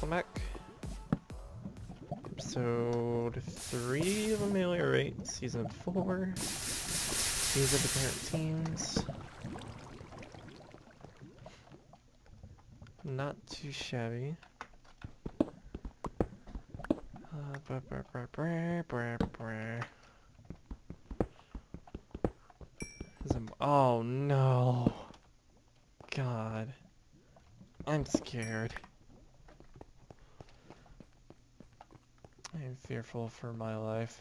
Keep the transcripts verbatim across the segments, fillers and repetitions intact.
welcome back. Episode three of Ameliorate, Season four. These are the parent teams. Not too shabby. Uh, blah, blah, blah, blah, blah, blah. Some, oh no. God. I'm scared. I'm fearful for my life.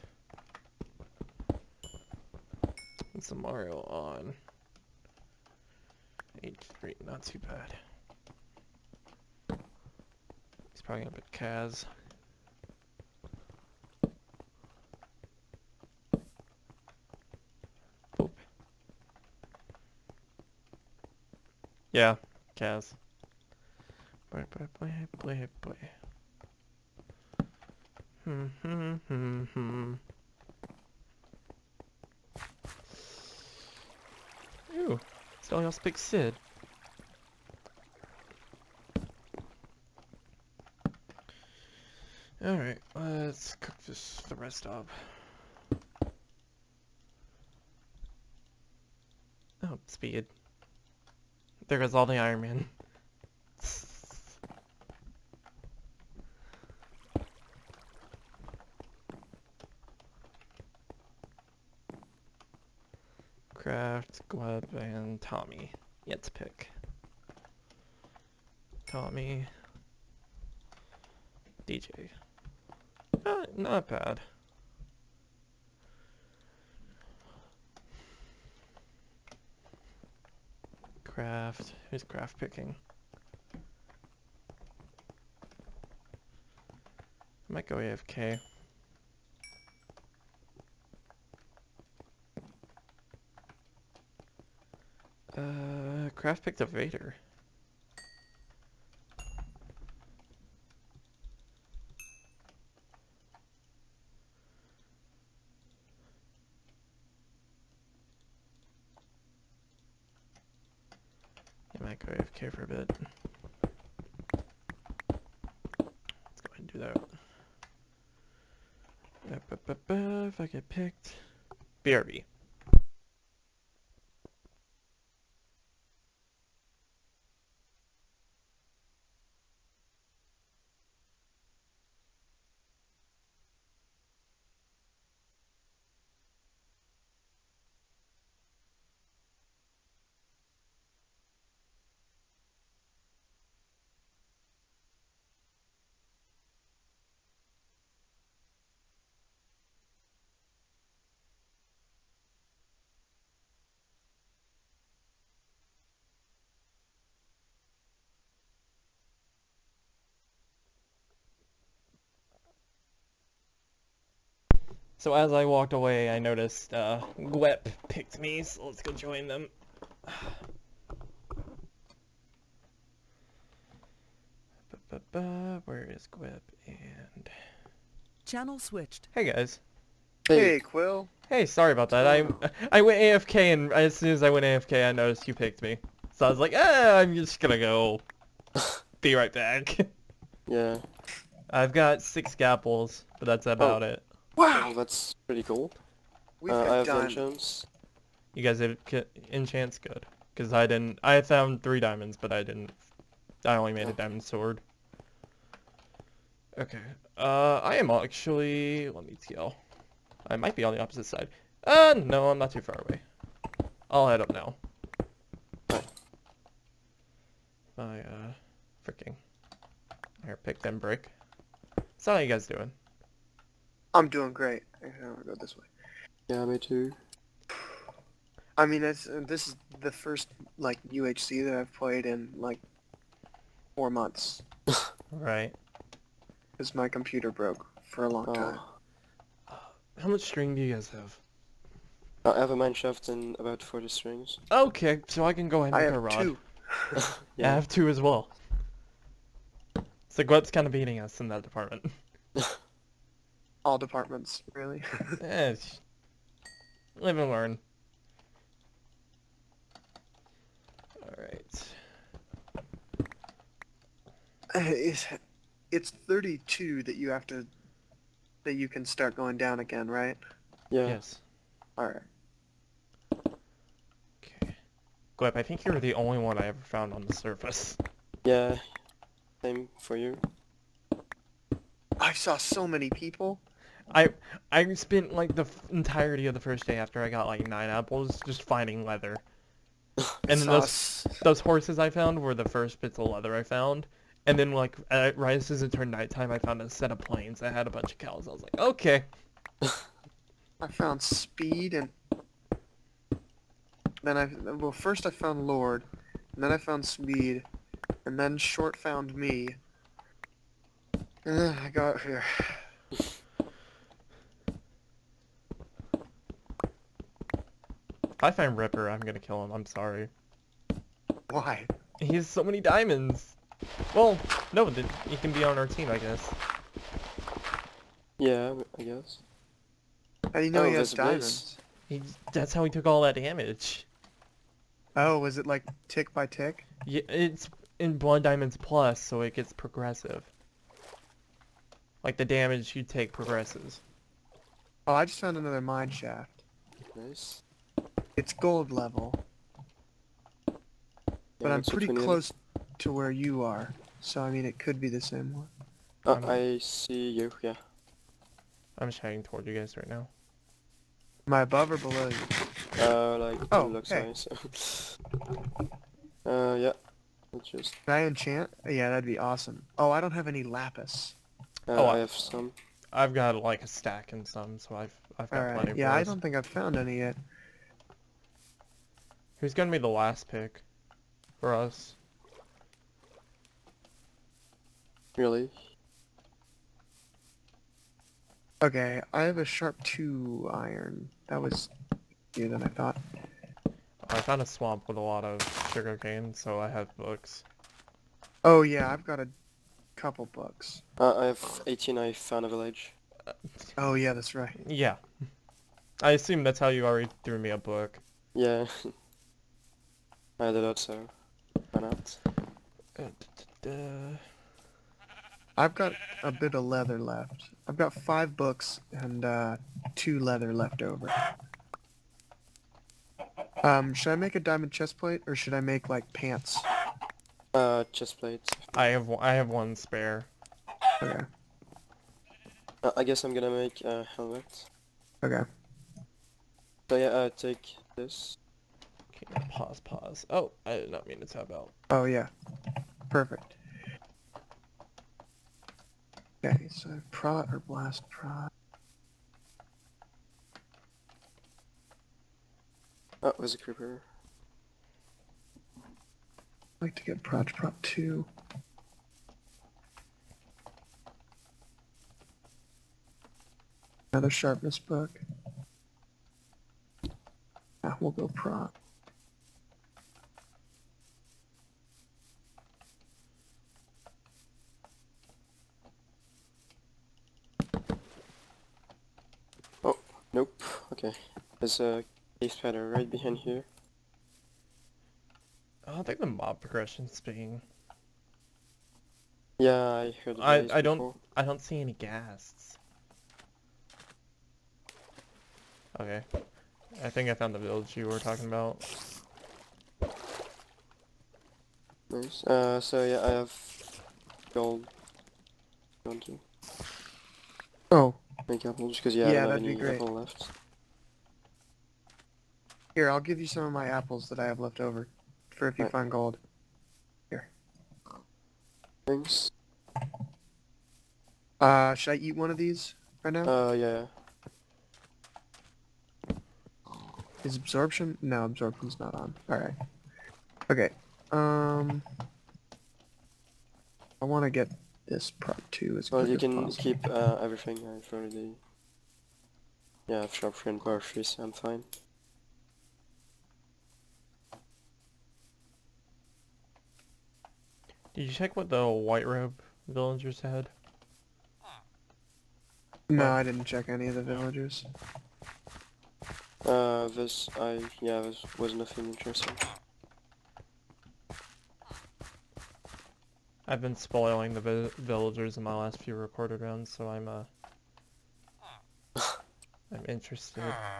It's a Mario on. H three, not too bad. He's probably gonna put Kaz. Boop. Yeah, Kaz. Boy, boy, boy, boy, boy. Hmm, hmm, hmm, hmm. Ooh, somebody else picked Sid. Alright, let's cook this the rest up. Oh, speed. There goes all the Iron Man. Craft, Gleb, and Tommy. Yet to pick. Tommy. D J. Uh, not bad. Craft. Who's craft picking? I might go A F K. Uh, Craft picked a Vader. I might go A F K for a bit. Let's go ahead and do that. Ba, ba, ba, ba, if I get picked. B R B. So as I walked away, I noticed uh, Gwep picked me, so let's go join them. Ba, ba, ba, where is Gwep? And Channel switched. hey guys. Hey, Quill. Hey, sorry about that. I I went A F K, and as soon as I went A F K, I noticed you picked me. So I was like, eh, I'm just gonna go. Be right back. Yeah. I've got six gapples, but that's about Oh. it. Wow, Oh, that's pretty cool. we've Uh, I got have done. enchants. You guys have ki- enchants good, because I didn't. I found three diamonds, but I didn't. I only made a Oh. diamond sword. Okay. Uh, I am actually. Let me tell. I might be on the opposite side. Uh, no, I'm not too far away. I'll head up now. My uh, freaking. Here, pick them brick. So how you guys doing? I'm doing great. I'm gonna go this way. Yeah, me too. I mean, it's, uh, this is the first like U H C that I've played in like four months Right. because my computer broke for a long time. Oh. How much string do you guys have? I have a mineshaft and about forty strings. Okay, so I can go ahead and I make a have rod. two. Yeah, I have two as well. So Gwet's kind of beating us in that department. All departments, really. Eh, it's- live and learn. Alright. is, it's thirty-two that you have to, that you can start going down again, right? Yeah. Yes. Alright. Okay. Gleb, I think you're the only one I ever found on the surface. Yeah. Same for you. I saw so many people. I I spent like the f- entirety of the first day after I got like nine apples just finding leather. And then Saw those s- those horses I found were the first bits of leather I found. And then like uh, right as it turned nighttime, I found a set of plains that had a bunch of cows. I was like, okay. I found speed and then I well first I found Lord, and then I found speed, and then Short found me. And then I got here. If I find Ripper, I'm gonna kill him. I'm sorry. Why? He has so many diamonds. Well, no, then he can be on our team, I guess. Yeah, I guess. How do you know Oh, he has there's a base. diamonds? He, that's how he took all that damage. Oh, was it like tick by tick? Yeah, it's in Blood Diamonds Plus, so it gets progressive. Like the damage you take progresses. Oh, I just found another mine shaft. Nice. It's gold level, Yeah, but I'm what's pretty between them? close to where you are. So I mean, it could be the same one. Oh, I'm- I see you, yeah. I'm shouting toward you guys right now. Am I above or below you? Uh, like, Oh, it looks hey. nice. uh, yeah. Let's just... Can I enchant? Yeah, that'd be awesome. Oh, I don't have any lapis. Uh, Oh, I I- have some. I've got like a stack and some, so I've I've got Alright, plenty yeah, for I us. don't think I've found any yet. Who's gonna be the last pick for us? Really? Okay, I have a sharp two iron. That was easier than I thought. I found a swamp with a lot of sugarcane, so I have books. Oh yeah, I've got a couple books. Uh, I have eighteen, I found a village. Oh yeah, that's right. Yeah. I assume that's how you already threw me a book. Yeah. I had a lot, so why not? Uh, d- d- uh, I've got a bit of leather left. I've got five books and uh, two leather left over. Um, should I make a diamond chest plate or should I make like pants? Uh, chest plate. I have one- I have one spare. Okay. Uh, I guess I'm gonna make a helmet. Okay. So yeah, uh, take this. Okay, pause, pause. Oh, I did not mean to tab out. Oh yeah. Perfect. Okay, so prot or blast prot. Oh, there's a creeper. I'd like to get prot prot two. Another sharpness book. Ah, we'll go prot. Oh, nope. Okay. There's a cave spider right behind here. I don't think the mob progression's being. Yeah, I heard the I noise I don't before. I don't see any ghasts. Okay. I think I found the village you were talking about. Nice. Uh, so yeah, I have gold. Want to Oh, make apples? Because yeah, Yeah, I don't have that'd be any great. apple left. here, I'll give you some of my apples that I have left over for if you Right. find gold. Thanks. Uh, should I eat one of these right now? Uh, yeah. Is absorption? No, absorption's not on. Alright. Okay. Um... I want to get this prop two as Well, quick you as can possible. keep uh, everything. I've already. Yeah, I've sharp and power three, so I'm fine. Did you check what the white robe villagers had? No, I didn't check any of the villagers. Uh, this I yeah, this was nothing interesting. I've been spoiling the vi villagers in my last few recorded rounds, so I'm uh, I'm interested.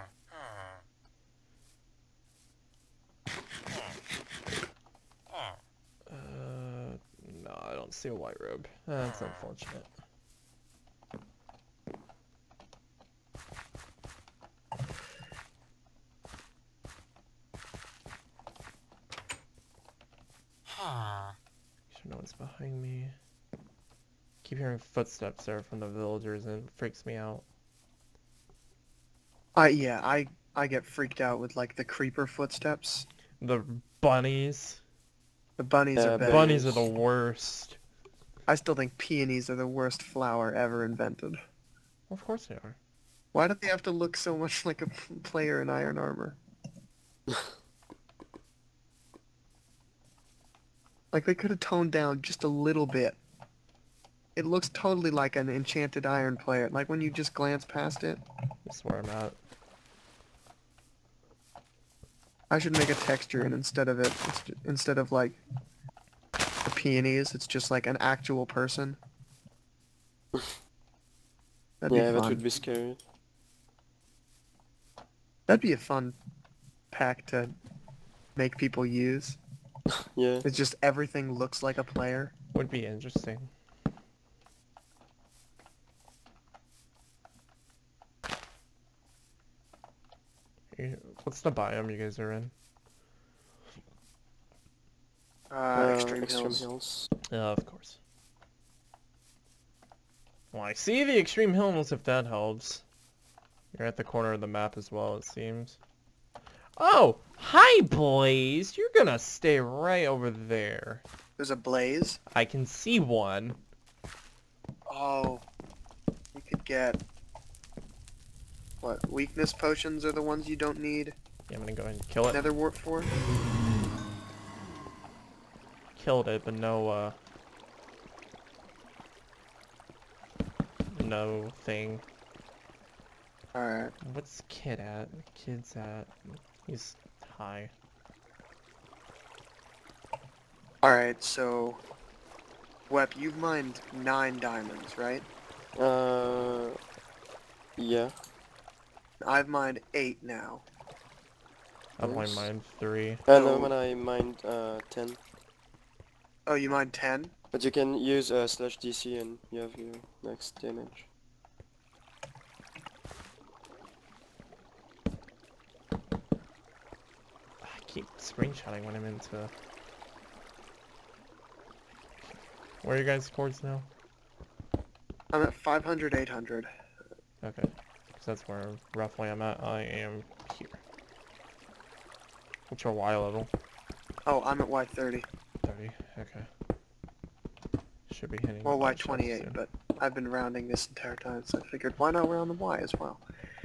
Uh, no, I don't see a white robe. That's unfortunate. Sure no one's behind me. Keep hearing footsteps there from the villagers and it freaks me out. I yeah, I I get freaked out with like the creeper footsteps. The bunnies. The bunnies Yeah, are bad. Bunnies are the worst. I still think peonies are the worst flower ever invented. Well, of course they are. Why do they have to look so much like a player in iron armor? Like they could have toned down just a little bit. It looks totally like an enchanted iron player, like when you just glance past it. That's where I'm at. I should make a texture and instead of it, it's ju- instead of like the peonies, it's just like an actual person. That'd Yeah, be that fun. would be scary. That'd be a fun pack to make people use. Yeah. It's just everything looks like a player. Would be interesting. You- What's the biome you guys are in? Uh, Uh, extreme, extreme hills. hills. Uh, of course. Well, I see the extreme hills if that helps. You're at the corner of the map as well, it seems. Oh! Hi, Blaze! You're gonna stay right over there. There's a blaze. I can see one. Oh, you could get what? Weakness potions are the ones you don't need. Yeah, I'm gonna go ahead and kill it. Nether wart for. Killed it, but no, uh... no thing. Alright. What's Kid at? Kid's at... He's high. Alright, so Wep, you've mined nine diamonds, right? Uh, yeah. I've mined eight now. I've only Nice. mined three. Uh, So- no, when I mined uh, ten. Oh, you mined ten? But you can use uh, slash D C and you have your next damage. I keep screenshotting when I'm into... Where are you guys' cords now? I'm at five hundred, eight hundred. Okay. Because that's where roughly I'm at. I am here. What's your Y level? Oh, I'm at Y thirty. thirty. Okay. Should be hitting... Well, the Y bottom shelf twenty-eight, soon. but I've been rounding this entire time, so I figured why not round the Y as well?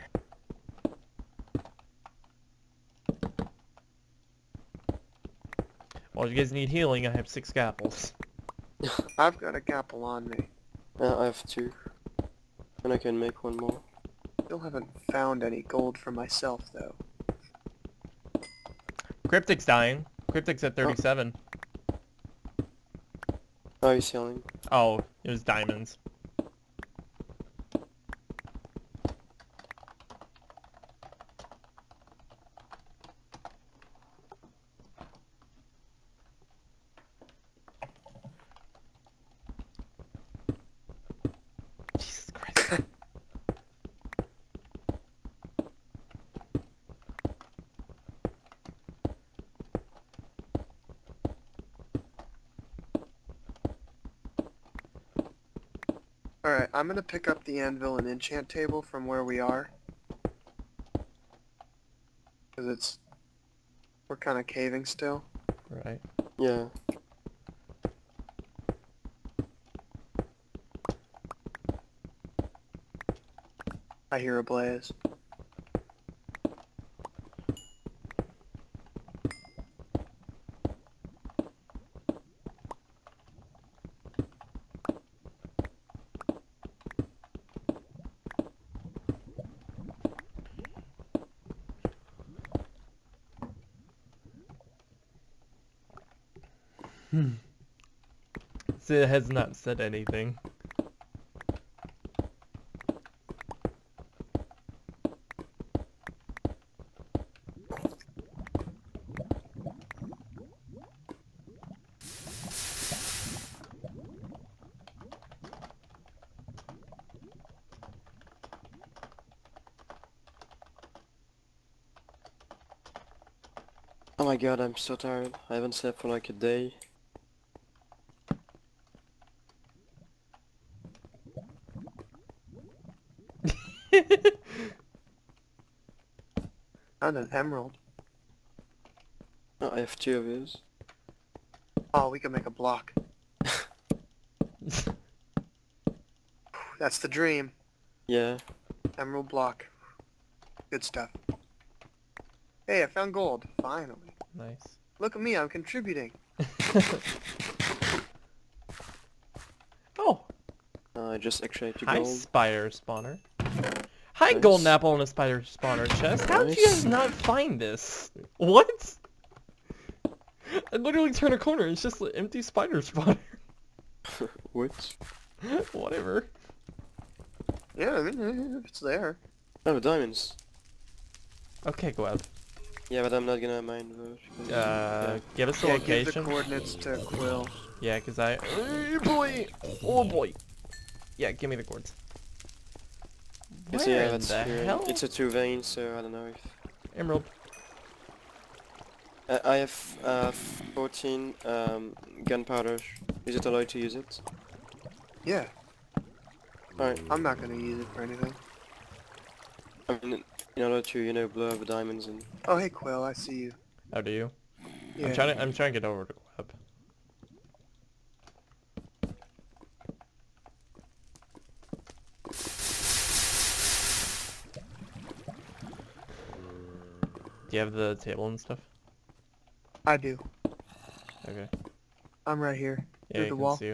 Well, if you guys need healing, I have six apples. I've got a gapple on me. Uh, I have two. And I can make one more. Still haven't found any gold for myself, though. Cryptic's dying. Cryptic's at thirty-seven. Oh, he's healing. Oh, it was diamonds. Jesus Christ. Alright, I'm gonna pick up the anvil and enchant table from where we are. Because it's... we're kind of caving still. Right. Yeah. I hear a blaze. It has not said anything. Oh my god, I'm so tired. I haven't slept for like a day. Found an emerald. Oh, I have two of these. Oh, we can make a block. That's the dream. Yeah. Emerald block. Good stuff. Hey, I found gold. Finally. Nice. Look at me, I'm contributing. Oh, Uh, I just extracted hi, gold. spider spawner. Hi, Nice. golden apple and a spider spawner chest. How did you Nice. guys not find this? What? I literally turn a corner. It's just an empty spider spawner. What? Whatever. Yeah, I mean, it's there. Oh, diamonds. Okay, Gleb. Yeah, but I'm not gonna mine those. because- Uh, give us the Yeah, give the location. coordinates to Quill. Yeah, cause I. Oh boy! Oh boy! Yeah, give me the cords. yeah. Where So yeah, in that's the here. hell? It's a two vein, so I don't know if... Emerald. Uh, I have uh, fourteen um, gunpowder. Is it allowed to use it? Yeah, Alright. I'm not gonna use it for anything. I mean, in order to, you know, blow up the diamonds and... Oh, hey Quill, I see you. How do you? Yeah. I'm trying to. I'm trying to get over to Gleb. Do you have the table and stuff? I do. Okay. I'm right here. Yeah, Through you the can wall. see you.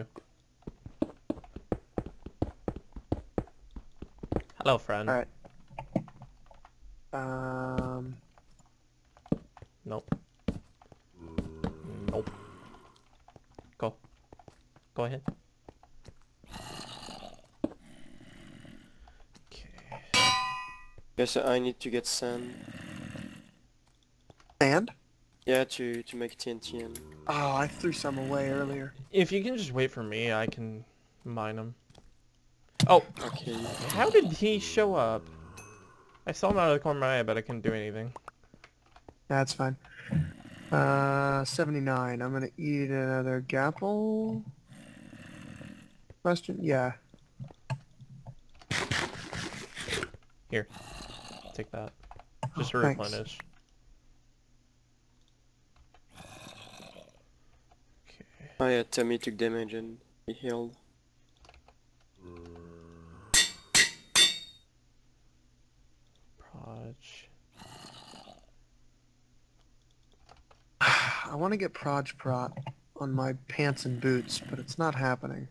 Hello, friend. Alright. Um... Nope. Nope. Go. Go ahead. Okay. Yes, so I need to get sand. Sand? Yeah, to, to make T N T and... Oh, I threw some away earlier. If you can just wait for me, I can mine them. Oh, Okay. how did he show up? I saw him out of the corner of my eye, but I couldn't do anything. That's fine. Uh, seventy-nine. I'm gonna eat another gapple. Question? Yeah. Here. Take that. Just Oh, to thanks. replenish. Okay. Oh yeah, Tommy took damage and he healed. Proj. I want to get Proj Prot on my pants and boots, but it's not happening.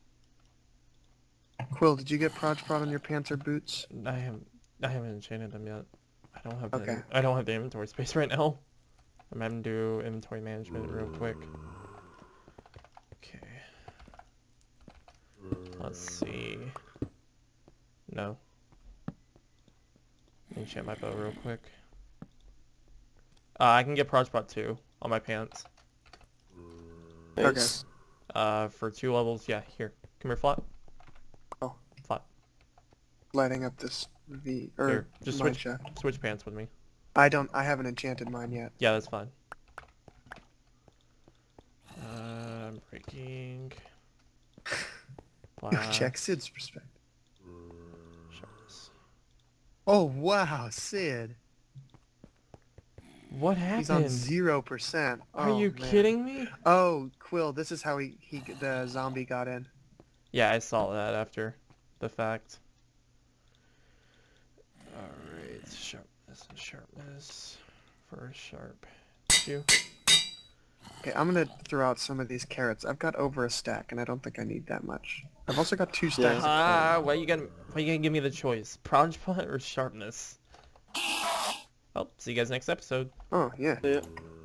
Quill, did you get Proj Prot on your pants or boots? I haven't. I haven't enchanted them yet. I don't have. Okay. The, I don't have the inventory space right now. I'm having to do inventory management real quick. Okay. Let's see. No. Enchant my bow real quick. Uh, I can get Proj Pot two on my pants. Nice. Uh, for two levels. Yeah, here. Come here, Flat. Oh. Flat. Lighting up this V or Here, just mine switch. shaft. Switch pants with me. I don't. I haven't enchanted mine yet. Yeah, that's fine. Uh, I'm breaking. Black. Check Sid's perspective. Sharpness. Oh wow, Sid. What He's on happened? zero percent. Are Oh, you man. kidding me? Oh, Quill, this is how he he the zombie got in. Yeah, I saw that after the fact. Alright, sharpness and sharpness. For sharp. Two. Okay, I'm gonna throw out some of these carrots. I've got over a stack, and I don't think I need that much. I've also got two stacks. of Ah, corn. why you gonna why you gonna give me the choice? Proj pot or sharpness? Oh, see you guys next episode. Oh yeah. Yeah.